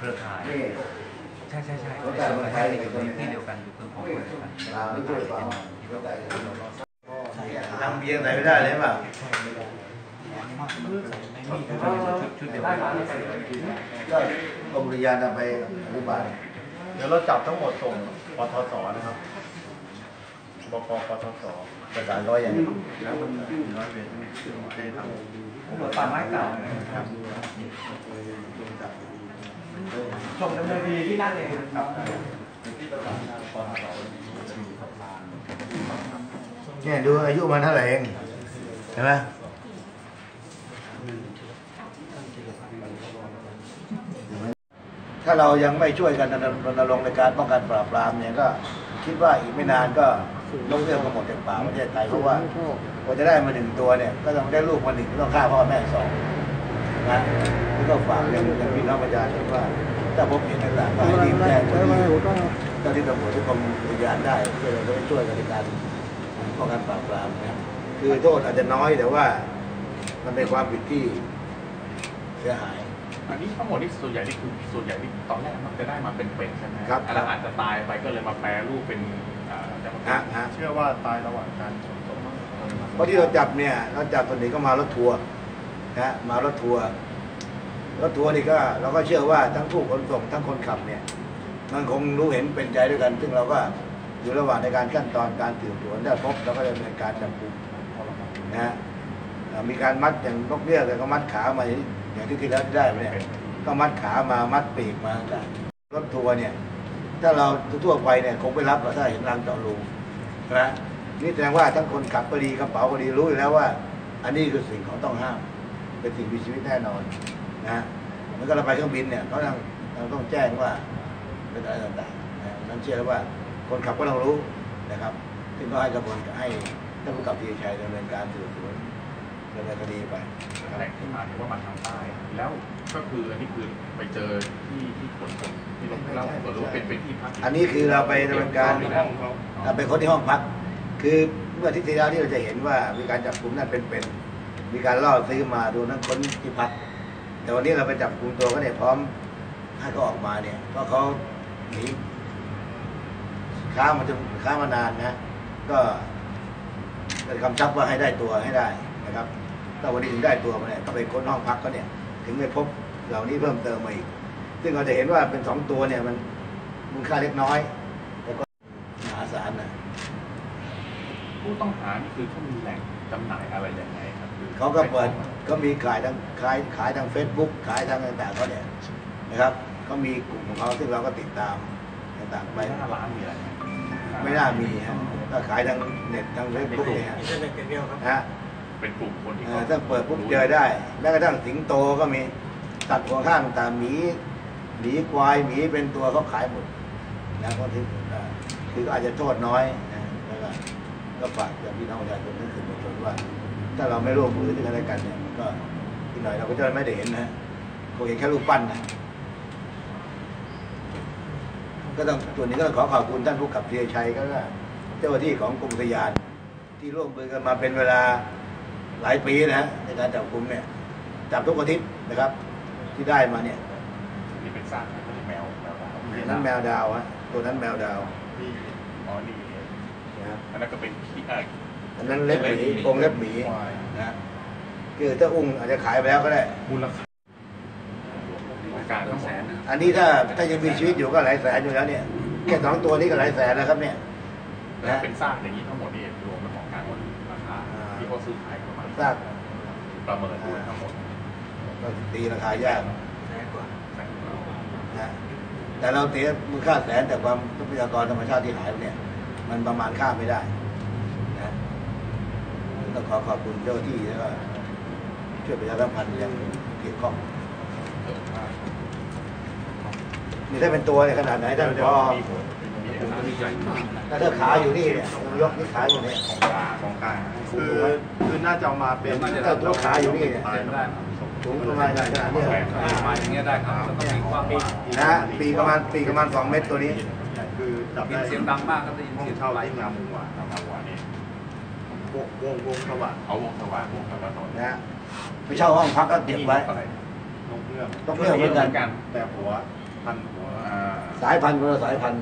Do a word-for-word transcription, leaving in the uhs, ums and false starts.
รือข่ายใช่ใช่ใช่ใช่อยู่ในที่เดียวกันอยู่เครื่องของเดียวกันทำเบียร์ไหนไม่ได้เลยป่ะชุดเดียวกันก็กรมอุทยานนำไปอุบาทเดี๋ยวเราจับทั้งหมดส่งปทศนะครับบกปทศประสานร้อยอย่างนี้แล้วมันร้อยเวรได้ทำผมป่าไม้เก่าครับส่งดำเนินคดีที่นั่นเองครับเนี่ยดูอายุมันเท่าไหร่เองเห็นไหมถ้าเรายังไม่ช่วยกันรณรงค์ในการป้องกันปราบปรามเนี่ยก็คิดว่าอีกไม่นานก็ลงเรื่องทั้งหมดจากป่าประเทศไทยเพราะว่าพอจะได้มาหนึ่งตัวเนี่ยก็ต้องได้ลูกมาหนึ่งต้องฆ่าพ่อแม่สองนะนี่ก็ฝากเรื่องถึงพี่น้องประชาชนว่าถ้าพบเห็นต่างๆก็ให้รีบแจ้งเจ้าหน้าที่ตำรวจทุกกรมอุทยานได้เพื่อเราจะได้ช่วยกันในการป้องกันปราบปรามนะคือโทษอาจจะน้อยแต่ว่ามันเป็นความผิดที่เสียหายอันนี้ทั้งหมดนี่ส่วนใหญ่นี่คือส่วนใหญ่ที่ตอนแรกมันจะได้มาเป็นเป็ดใช่ไหมครับแล้วอาจจะตายไปก็เลยมาแปรรูปเป็นเชื่อว่าตายระหว่างการขนส่งเพราะที่เราจับเนี่ยเราจับส่วนนี้ก็มารถทัวร์นะมารถทัวร์รถทัวร์นี่ก็เราก็เชื่อว่าทั้งผู้ขนส่งทั้งคนขับเนี่ยมันคงรู้เห็นเป็นใจด้วยกันซึ่งเราก็อยู่ระหว่างในการขั้นตอนการสืบสวนได้พบเราก็ดำเนินการจับกุมนะฮะมีการมัดอย่างนกเบี้ยแต่ก็มัดขามาอย่างที่ที่แล้วได้ไปเนี่ยก็มัดขามามัดปีกมารถทัวร์เนี่ยถ้าเราทั่วไปเนี่ยคงไม่รับหรอกถ้าเห็นรางเจาะรูนะนี่แสดงว่าทั้งคนขับก็ดีกระเป๋าก็ดีรู้อยู่แล้วว่าอันนี้คือสิ่งของต้องห้ามเป็นสิ่งมีชีวิตแน่นอนนะแล้วก็เราไปเครื่องบินเนี่ยเขาต้องเราต้องแจ้งว่าเป็นอะไรต่างๆนะนั้นเชื่อว่าคนขับก็ต้องรู้นะครับซึ่งก็ให้กระบวนการให้ท่านผู้กำกับทีชัยดำเนินการสืบสวนดำเนินคดีไปแหล่งที่มาที่ว่ามาทางใต้แล้วก็คืออันนี้คือไปเจอที่ที่ขนส่งที่เราเราหรือว่าเป็นเป็นที่พักอันนี้คือเราไปดำเนินการเราไปค้นที่ห้องพักคือเมื่อที่ที่แล้วที่เราจะเห็นว่ามีการจับกลุ่มนั่นเป็นๆมีการล่อซื้อมาดูนั่นค้นที่พักแต่วันนี้เราไปจับกลุ่มตัวก็เนี่ยพร้อมให้เขาออกมาเนี่ยเพราะเขาหนีค้ามาจนค้ามานานนะก็เป็นคำชับว่าให้ได้ตัวให้ได้นะครับถ้าวันนี้ถึงได้ตัวมาเนี่ยก็ไปค้นห้องพักก็เนี่ยถึงไปพบเหล่านี้เพิ่มเติมมาอีกซึ่งเราจะเห็นว่าเป็นสองตัวเนี่ยมันมูลค่าเล็กน้อยแต่ก็มหาศาลนะผู้ต้องหานี่คือเขามีแหล่งจำหน่ายอะไรยังไงครับเขาก็เปิดก็มีขายทางขายขายทางเฟซบุ๊กขายทางต่างๆเขาเนี่ยนะครับเขามีกลุ่มของเขาซึ่งเราก็ติดตามต่างๆไปหน้าร้านมีอะไรไม่น่ามีฮะก็ขายทางเน็ตทางเฟซบุ๊กเนี่ยฮะเป็นกลุ่มคนที่ถ้าเปิดปุ๊บเจอได้แม้กระทั่งสิงโตก็มีตัดหัวข้างตามหมีหมีควายหมีเป็นตัวเขาขายหมดนะก็ที่คืออาจจะโทษน้อยนะแล้วก็ก็ฝากกับพี่น้องประชาชนทุกคนทุกคนว่าถ้าเราไม่ร่วมมือด้วยกันและกันเนี่ยมันก็อีกหน่อยเราก็จะไม่ได้เห็นนะคงเห็นแค่รูปปั้นนะก็ต้องส่วนนี้ก็ต้องขอขอบคุณท่านผู้กำกับธีรชัยก็เจ้าหน้าที่ของกรมอุทยานที่ร่วมมือกันมาเป็นเวลาหลายปีนะฮะในการจับกุมเนี่ยจับทุกอาทิตย์นะครับที่ได้มาเนี่ยนี่เป็นซากแมวแมวดาวนั้นแมวดาวฮะตัวนั้นแมวดาวนี่อ๋อนี่นะครับอันนั้นก็เป็นขี้อ่างอันนั้นเล็บหมีองค์เล็บหมีนะคือถ้าอุ้งอาจจะขายไปแล้วก็ได้มูลค่าการต้องแสนอันนี้ถ้าถ้ายังมีชีวิตอยู่ก็หลายแสนอยู่แล้วเนี่ยแค่สองตัวนี้ก็หลายแสนแล้วครับเนี่ยนะเป็นซากอย่างนี้ทั้งหมดนี่รวมเป็นของการราคาที่เขาซื้อขายประมาณซากประเมินทั้งหมดก็ตีราคายากนะแต่เราตีมูลค่าแสนแต่ความทรัพยากรธรรมชาติที่หายเนี่ยมันประมาณค่าไม่ได้นะต้องขอขอบคุณเจ้าที่แล้วก็ช่วยประชาสัมพันธ์ยังเกี่ยวข้องนี่ถ้าเป็นตัวเนี่ยขนาดไหนท่านพอถ้าเธอขาอยู่นี่เนี่ยยกนี่ขาอยู่เนี่ยของกาของกาคือคือน่าจะมาเป็นถ้าตัวขาอยู่นี่เนี่ยสูงประมาณขนาดนี้มาอย่างเงี้ยได้ครับแล้วก็มีความนะปีประมาณปีประมาณสองเมตรตัวนี้คือจับได้เสียงดังมากครับได้ยินเสียงเท่าไรงามหัวงามหัวนี่วงวงวงสว่างเอาวงสว่างวงสว่างนะไม่เช่าห้องพักก็เก็บไว้ต้องเพื่อต้องเพื่อเหมือนกันแต่หัวพันหัวอ่าสายพันธุ์คนละสายพันธุ์